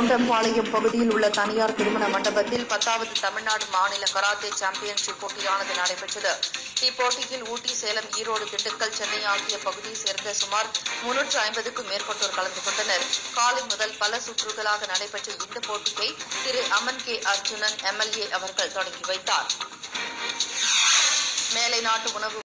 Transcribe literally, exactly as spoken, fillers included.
கவுண்டம்பாளையம் பகுதியில் உள்ள தனியார் திருமண மண்டபத்தில் பத்தாவது தமிழ்நாடு மாநில கராத்தே சாம்பியன்ஷிப் போட்டியானது நடைபெற்றது. இப்போட்டியில் ஊட்டி, சேலம், ஈரோடு, திண்டுக்கல், சென்னை ஆகிய பகுதியைச் சேர்ந்த சுமார் முன்னூற்று ஐம்பதுக்கும் மேற்பட்டோர் கலந்து கொண்டனர். காலை முதல் பல சுற்றுகளாக நடைபெற்ற இந்த போட்டியை திரு அமன் கே அர்ஜுனன் எம்எல்ஏ அவர்கள் தொடங்கி வைத்தார். மேலை நாட்டு உணவு